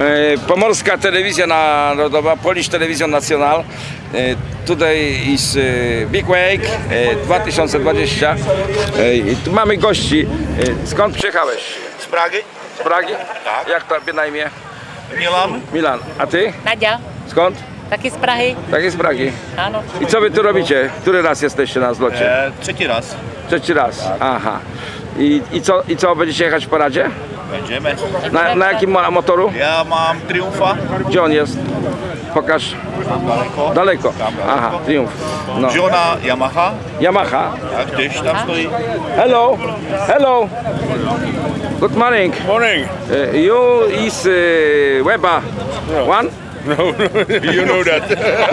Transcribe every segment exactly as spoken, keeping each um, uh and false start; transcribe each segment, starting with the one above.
Pomorska Telewizja Narodowa, Polish Television National. Tutaj jest Big Wake dwa tysiące dwadzieścia. Tu mamy gości. Skąd przyjechałeś? Z Pragi. Z Pragi? Tak. Jak tobie na imię? Milan. Milan. A ty? Nadia. Skąd? Taki z Prahy. Tak jest z Pragi. Ano. I co wy tu robicie? Który raz jesteście na zlocie? E, trzeci raz. Trzeci raz. Aha. I, i, co, I co, będziecie jechać w paradzie? Będziemy. Na, na jakim mo- motoru? Ja mam Triumfa. Gdzie on jest? Pokaż. Daleko. Daleko. Tam Aha, daleko. Triumph. No. Żona Yamaha. Yamaha. Tak, gdzieś tam stoi. Hello. Hello. Good morning. Morning. Uh, you is uh, Weba. One? No, you know that.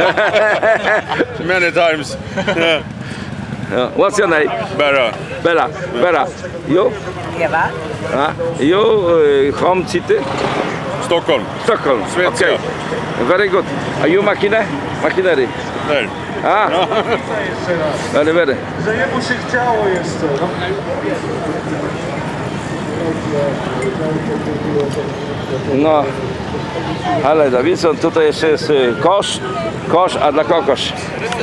Many times. Yeah. Uh, what's your name? Better. Bella. Bella. You? Ewa. Uh, you uh, home city? Stockholm. Stockholm. Swecja. Okay. Very good. Are you machine? Machinery. There. Ah. Very, very. Że jemu się chciało jeszcze. No. Ale Davidson, tutaj jeszcze jest y, kosz. Kosz, a dla kogoś.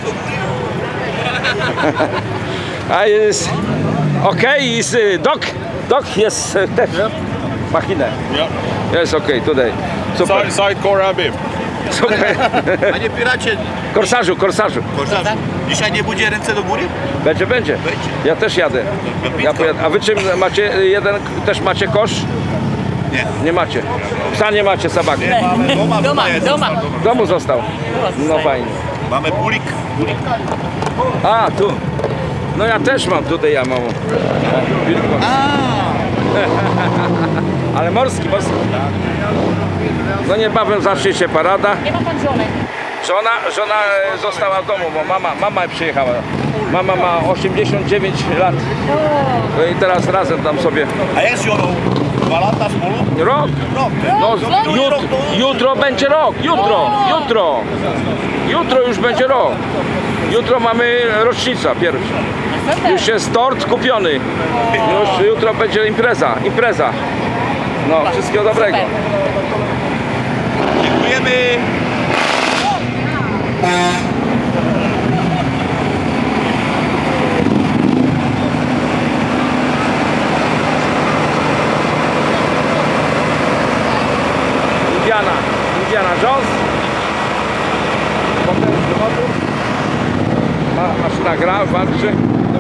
A jest... Okej, jest y, dog. Dog jest y, też. Machinę. Yeah. Jest okej, tutaj. Super. Side, sidecar Abbey. Super. Panie piracie, Korsarzu, korsarzu. korzystaj. Dzisiaj nie będzie ręce do góry? Będzie, będzie. Będzie. Ja też jadę. Ja pojadę. A wy czym macie jeden, też macie kosz? Nie. Nie macie. Psa nie macie, sabaki. Nie, mamy doma. Doma, jest. doma. W domu został. No fajnie. Mamy pulik. pulik. A, tu. No ja też mam tutaj, ja mam. Wilkła. Ale morski, morski. No niebawem zacznie się parada. Nie ma pan żony. Żona, żona e, została w domu, bo mama, mama przyjechała. Mama ma osiemdziesiąt dziewięć lat. No i teraz razem tam sobie. A jak z żoną? Dwa lata wspólnie? Rok. Rok. No, jutro, jutro będzie rok, jutro, jutro. Jutro już będzie rok. Jutro mamy rocznica pierwsza. Już jest tort kupiony. Już jutro będzie impreza, impreza. No, wszystkiego dobrego. Dziękujemy. Indiana, Indiana Jones. Potężny motor. Ma, maszyna gra, walczy.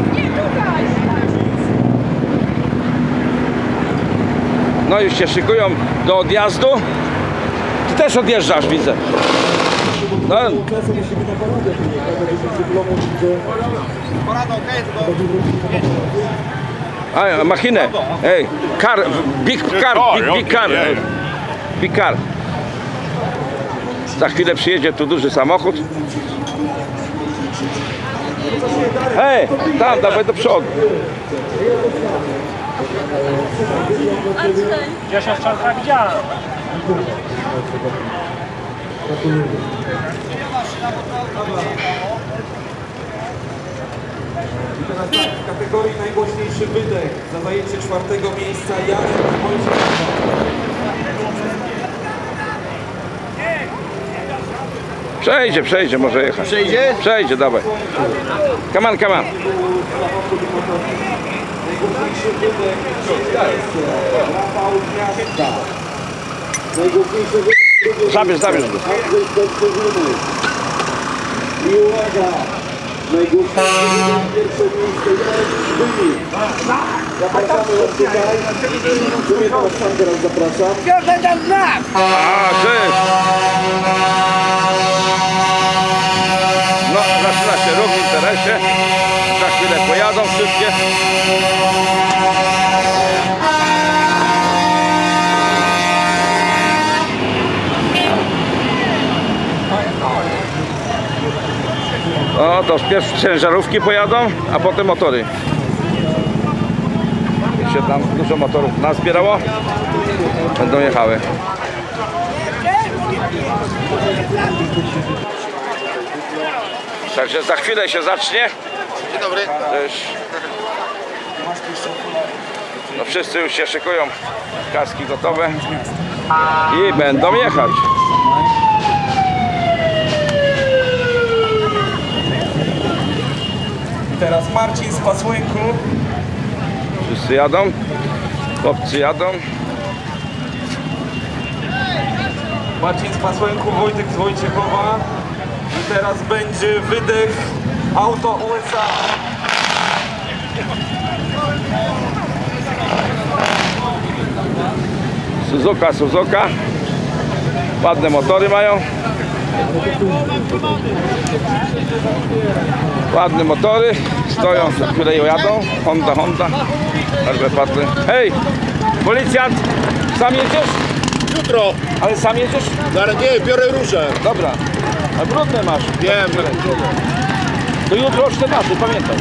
No już się szykują do odjazdu. Ty też odjeżdżasz, widzę. No. A, machinę. Ej, car, big car, big, big car. Big car. Za chwilę przyjedzie tu duży samochód. Hej, tam, dawaj do przodu. Ja się wczoraj widziałem. W kategorii najgłośniejszy wydech za zajęcie czwartego miejsca Jarek Wojciech. Przejdzie, przejdzie, może jechać. Przejdzie? Przejdzie, dawaj. Come on, come on. Najgłośniejszy wydech Rafał Gniazda. Najgłośniejszy wydech Zabierz, zabierz go. I uwaga! Najgłośniejszy wydech pierwsze miejsce Jarek Sztyni. Zapraszamy was tutaj. Dziękuję was sam teraz zapraszam. A, cześć. No, zaczyna się ruch w interesie. Za chwilę pojadą wszystkie. O, to pierwsze ciężarówki pojadą, a potem motory. Się tam dużo motorów nazbierało. Będą jechały. Także za chwilę się zacznie. Dzień dobry. Też, no wszyscy już się szykują. Kaski gotowe. I będą jechać. Teraz Marcin z Pasłynku. Wszyscy jadą. Chłopcy jadą. Marcin z Pasłynku, Wojtek z Wojciechowa. I teraz będzie wydech auto U S A. Suzuka, Suzuka. Ładne motory mają. Ładne motory. Stoją, które jadą. Honda, Honda. Bardzo padły. Hej! Policjant! Sam jedziesz? Jutro. Ale sam jedziesz? Zaraz nie, biorę różę. Dobra. A brudne masz. Wiem. To jutro o czternastej, pamiętaj.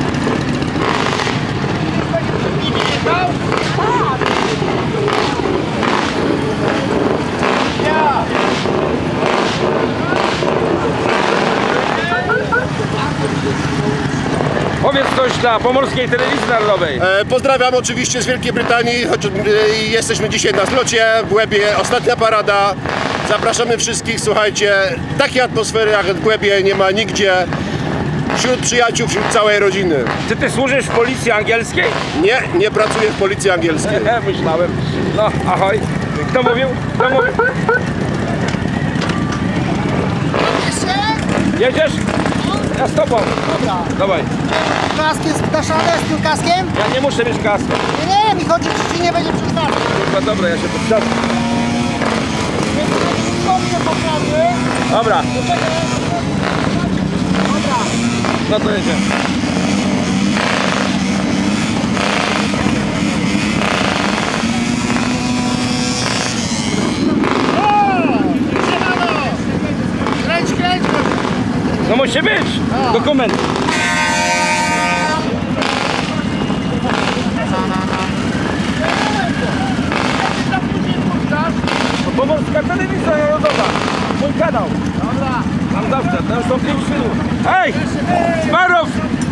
Powiedz coś dla Pomorskiej Telewizji Narodowej. E, pozdrawiam oczywiście z Wielkiej Brytanii, choć e, jesteśmy dzisiaj na zlocie w Łebie, ostatnia parada. Zapraszamy wszystkich, słuchajcie, takiej atmosfery jak w Łebie nie ma nigdzie. Wśród przyjaciół, wśród całej rodziny. Czy ty służysz w policji angielskiej? Nie, nie pracuję w policji angielskiej. Myślałem. No, ahoj. Kto mówił? Kto mówił? Jedziesz? Ja z tobą. Dobra. Dawaj. Kask jest wdaszany z tym kaskiem? Ja nie muszę mieć kasku. Nie, nie, mi chodzi, czy ci nie będzie przyznaczy. No dobra, ja się podstawię. Dobrze poprawię. Dobra, Dobra. no to jedziemy. Kręć, kręć. No musi być. Dokument. Pomorska Telewizja Narodowa. Mój kanał. Dobra. Mam zawsze, tam są pięć filmów. Hej! Smarow!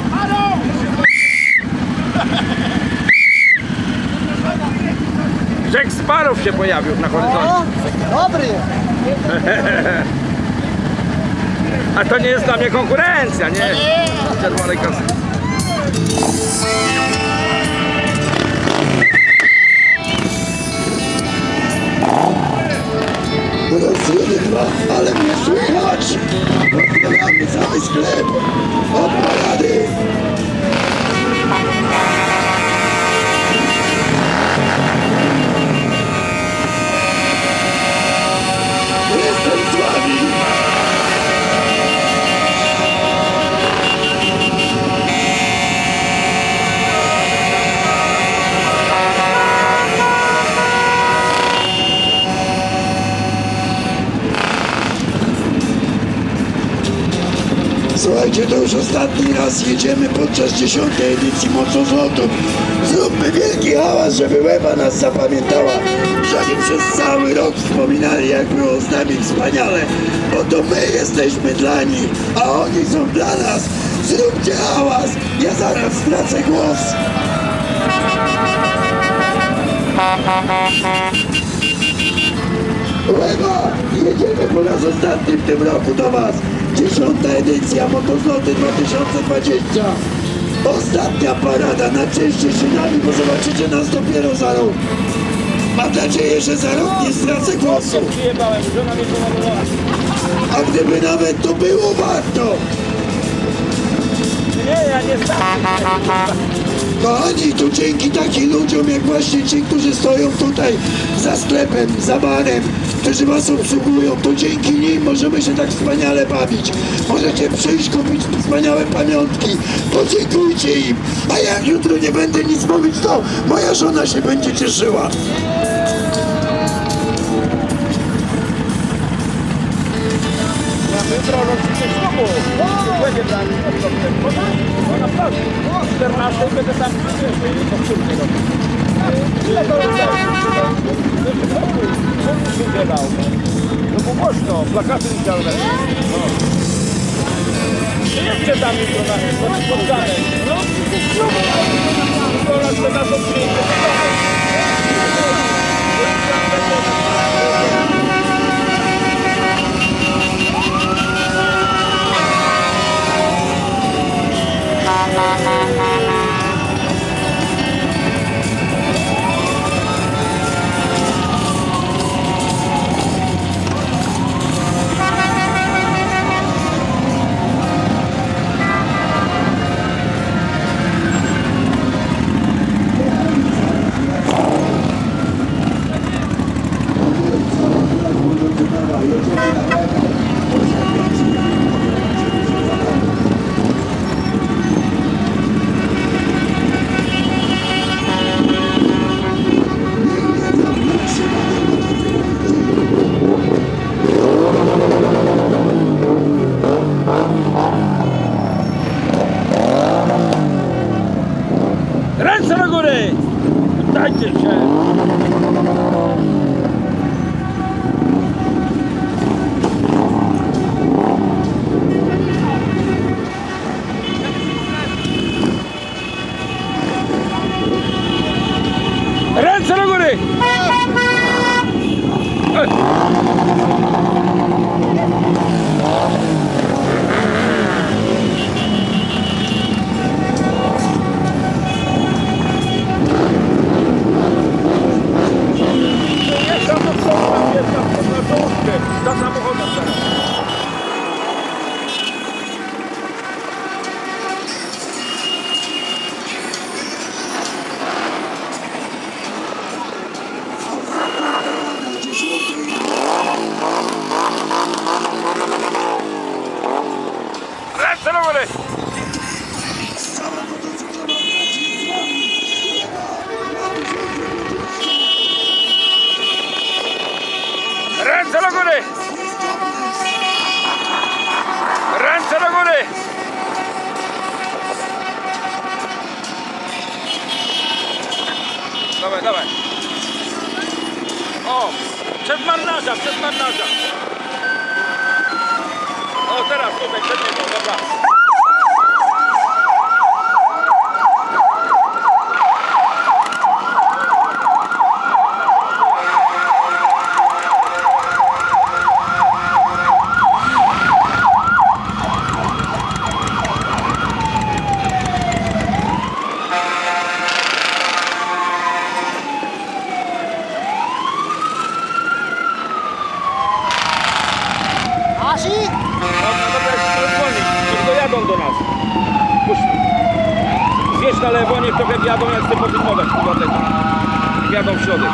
Jack Sparrow się pojawił na horyzoncie. O, dobry. A to nie jest dla mnie konkurencja, nie? Czerwonej kasy. Rozrudy dwa, ale mnie słychać! Odbieramy cały sklep od parady! Jestem z wami! Słuchajcie, to już ostatni raz jedziemy podczas dziesiątej edycji Motozlotów. Zróbmy wielki hałas, żeby Łeba nas zapamiętała. Żeby przez cały rok wspominali, jak było z nami wspaniale. Bo to my jesteśmy dla nich, a oni są dla nas. Zróbcie hałas, ja zaraz stracę głos. Łeba, jedziemy po raz ostatni w tym roku do was. Dziesiąta edycja Motozloty dwa tysiące dwadzieścia. Ostatnia parada, nacieszcie się nami, bo zobaczycie nas dopiero za rok. Mam nadzieję, że za rok nie stracę głosu. A gdyby nawet to było warto. Nie, ja nie Kochani, to dzięki takim ludziom jak właśnie ci, którzy stoją tutaj za sklepem, za barem, którzy was obsługują, to dzięki nim możemy się tak wspaniale bawić. Możecie przyjść, kupić wspaniałe pamiątki, podziękujcie im. A jak jutro nie będę nic mówić, to moja żona się będzie cieszyła. Jutro rocznicę ślubu. Będzie dla mnie no naprawdę. czternastej będę tam powtórnie robił. Ile to jest? Co mi dał? No bo głośno, plakaty widziałem. Jedźcie tam jutro na spotkanie. No, jutro nas to przyjdzie. Dajcie się! Ręce do góry! Jest tam do przodu, jest tam na czołówkę, za samochodem teraz. Ręce do góry! Ręce do góry! Ręce do góry! Dawaj, dawaj! O! Przed marynarza, przed marynarza! O, teraz tutaj, przed niego, dobra! Asi? No, no dobra, jest dzwonić, niech dojadą do nas. Puść. Zjedź na lewo, niech trochę wjadą, jak chcę podejmować chyba tego. Wjadą w środek.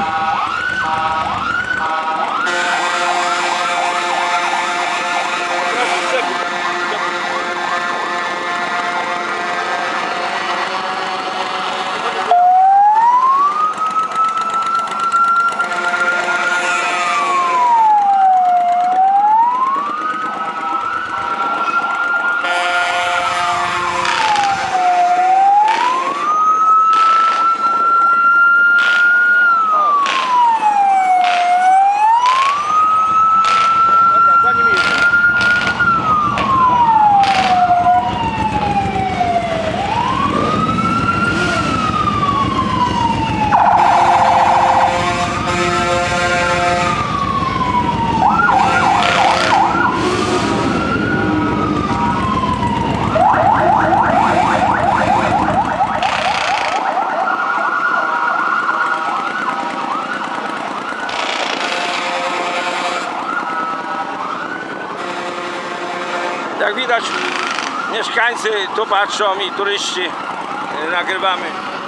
Jak widać, mieszkańcy tu patrzą i turyści, nagrywamy.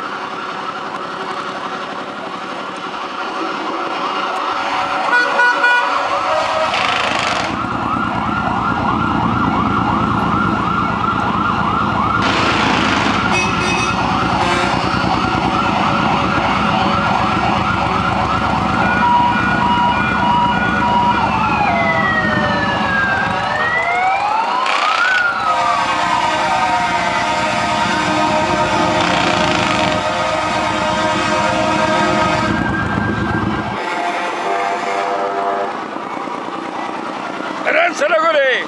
Ręce do góry!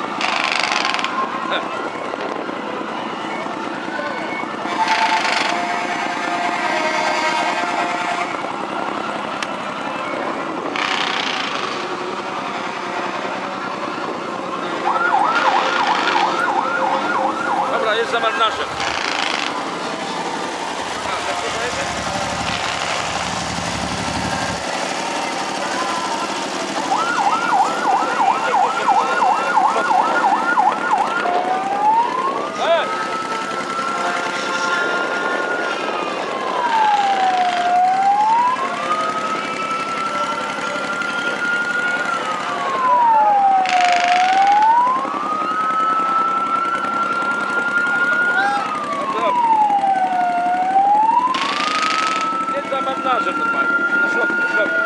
Dobra, jest za marynarzem. Marynarze normalnie, na środku, na środku.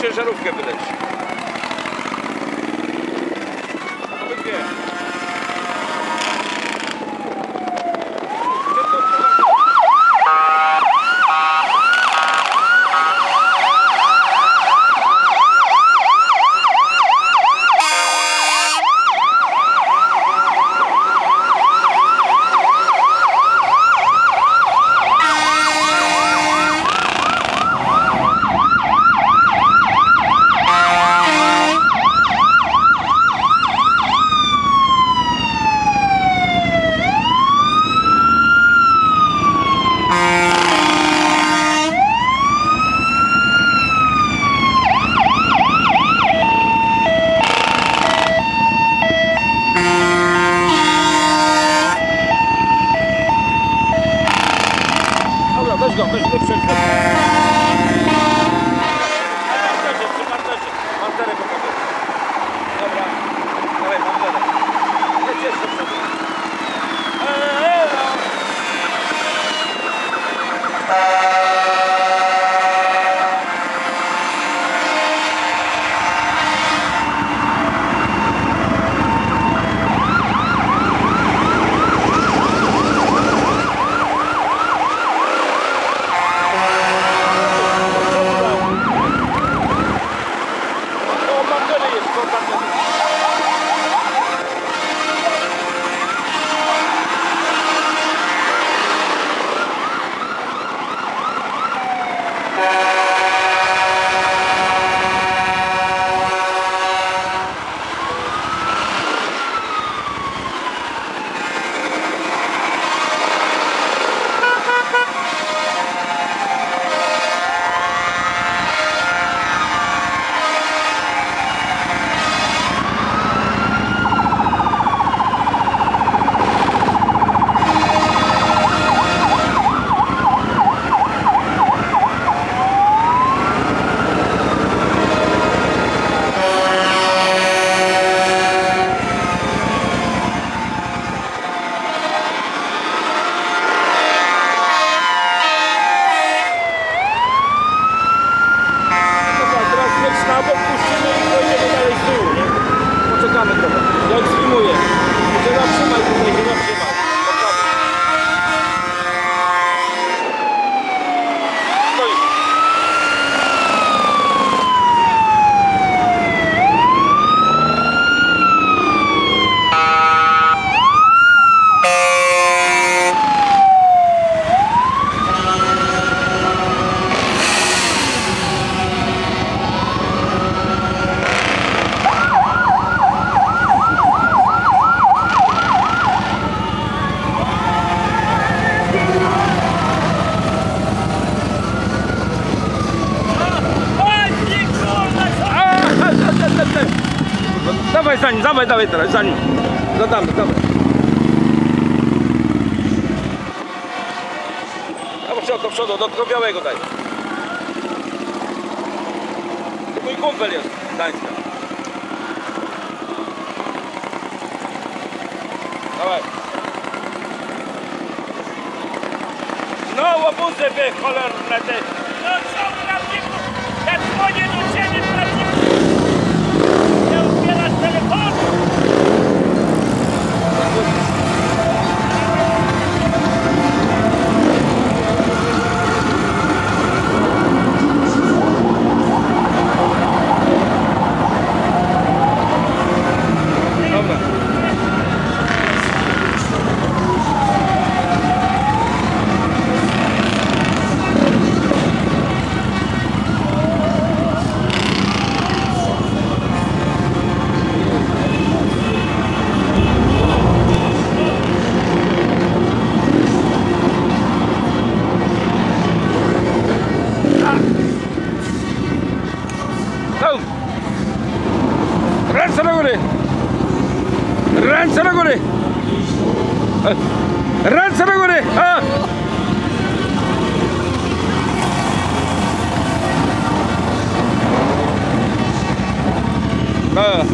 ciężarówkę wyleć. Nawet dwie. Weź go, weź go, weź go. Marterze, przy marterze. Marterę go podaj. Dobra. Dawaj, marterę. Jedź jeszcze przed. Eee, no. Jak streamuję. Się zatrzymaj tutaj, się zatrzymaj. Stoi. Dawaj za nim, dawaj, dawaj teraz, za nim. Zadamy, dawaj. Dawaj do przodu, do tego białego daj. Mój kumpel jest, Gdańska. Dawaj. No, łobuzę wy, cholerne ty. No co, prawdziwu, jak dzwonię do ciebie, prawdziwu. Nie odbierasz telefonu. Dobra. Ręce do góry! Ręce do góry! Ręce do góry! A! A.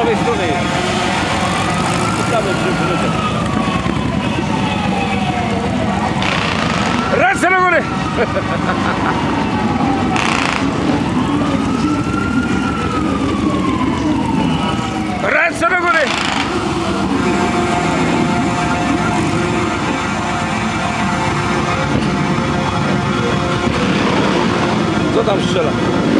prawej strony jest. Z prawej strony. Ręce do góry! Ręce do góry! Co tam strzela?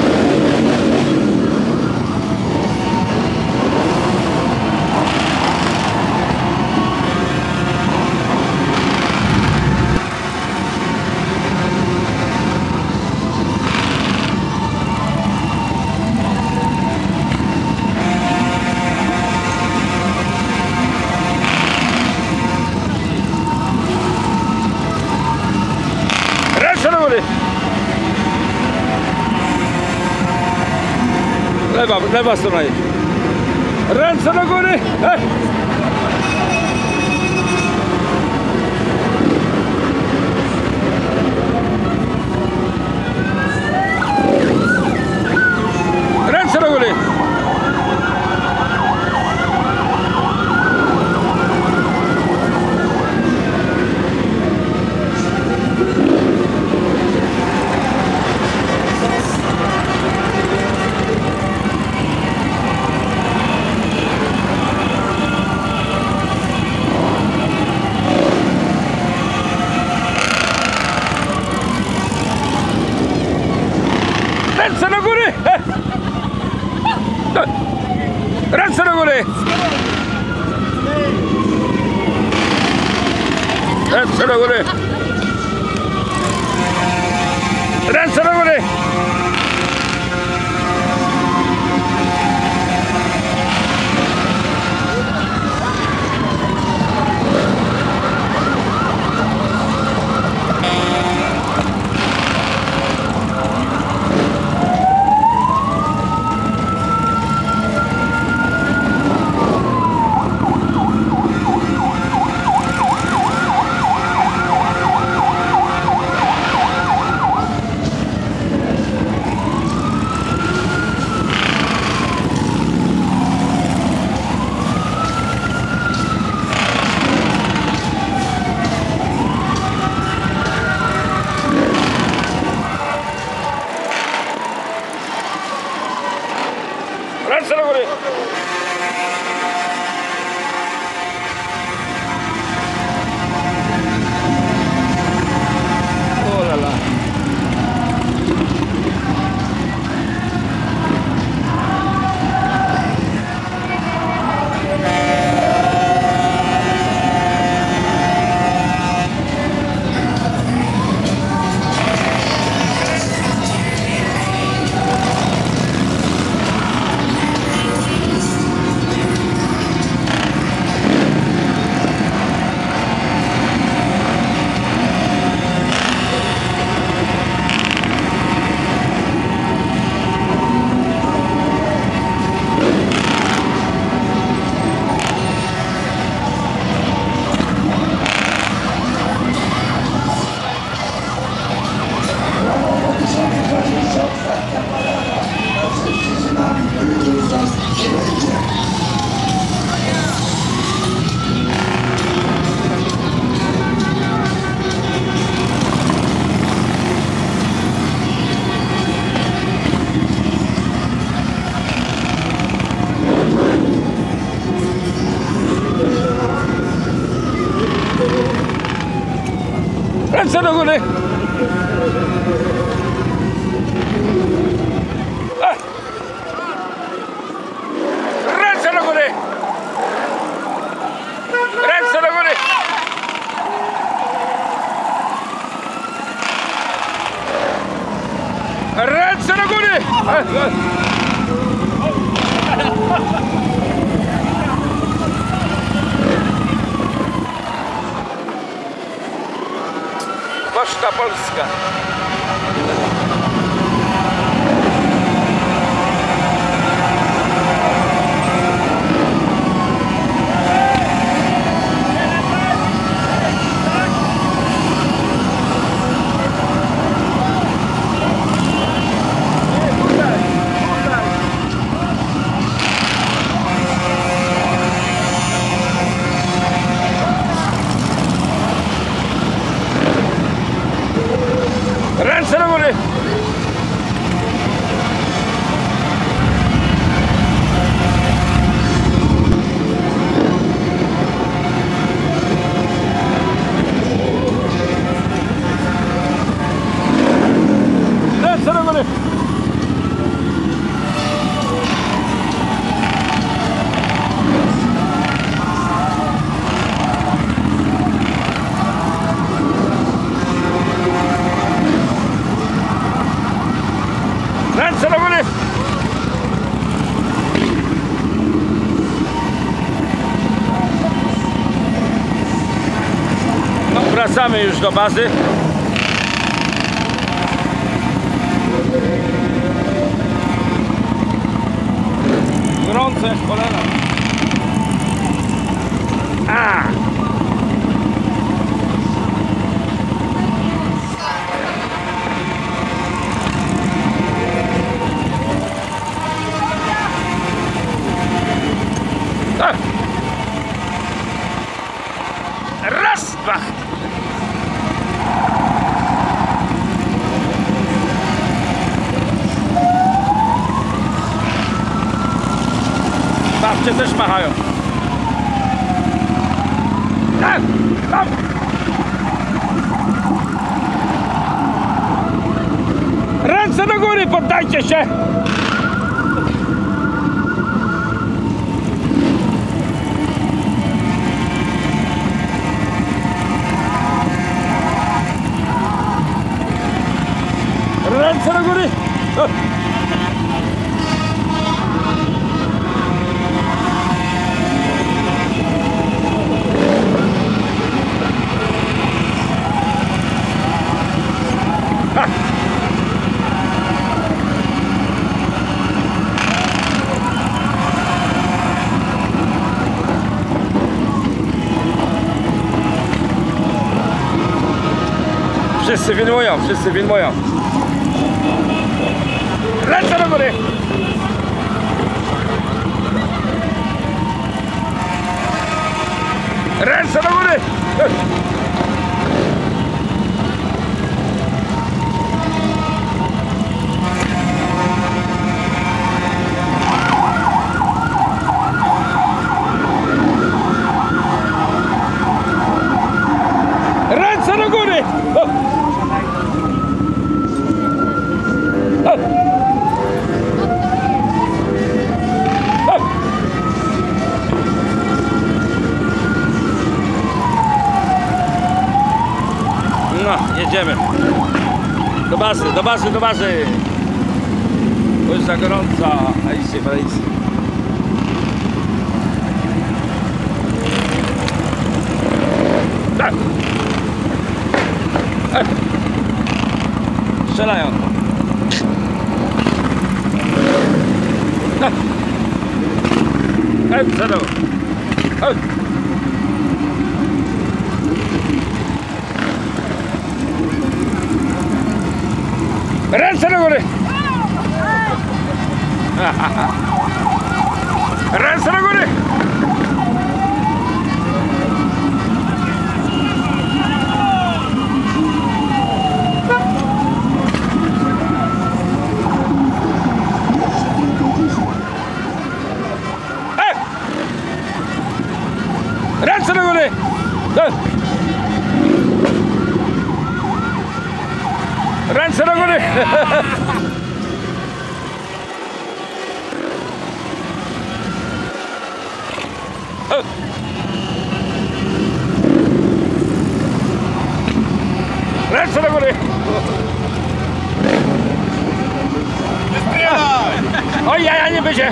Ręce do góry! Lewa, lewa strona jest. Ręce do góry! Hej! Ręce do góry! Ręce do góry! Hej! Ręce do góry! Ręce do góry! Ręce do góry! Ręce do góry! O la la! Ręce do góry! Ręce do góry! Ręce do góry! Ręce do góry! Masz tam Wracamy już do bazy. Gorące jak cholera. A! A! Raz, dwa. Babcie też machają. Tak, tam. Ręce do góry, poddajcie się. Ręce do góry. O. Wszyscy filmują, wszyscy filmują. Ręce do góry! Ręce do góry! Ręce do góry! O! O! O! No, jedziemy. Do bazy, do bazy, do bazy. Bo jest za gorąca. A idzie, idzie. Tak. E. Strzelają. No. E, co to? E. Ręce do góry! Ręce do góry! E! Ręce do góry! E! Ręce do góry! Ręce do góry! Oj, jaja nie będzie!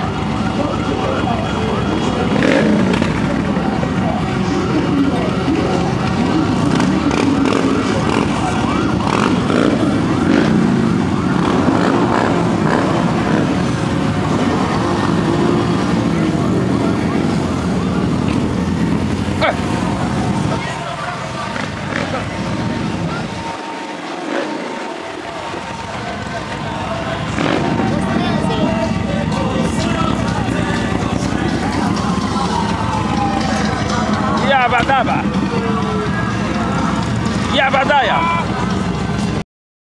Jabadaba. Jabadaja.